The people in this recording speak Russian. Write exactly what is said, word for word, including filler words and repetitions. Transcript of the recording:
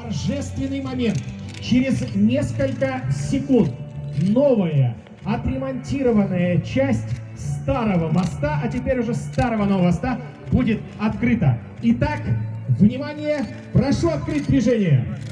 торжественный момент. Через несколько секунд новая отремонтированная часть старого моста, а теперь уже старого нового моста, будет открыта. Итак, внимание, прошу открыть движение.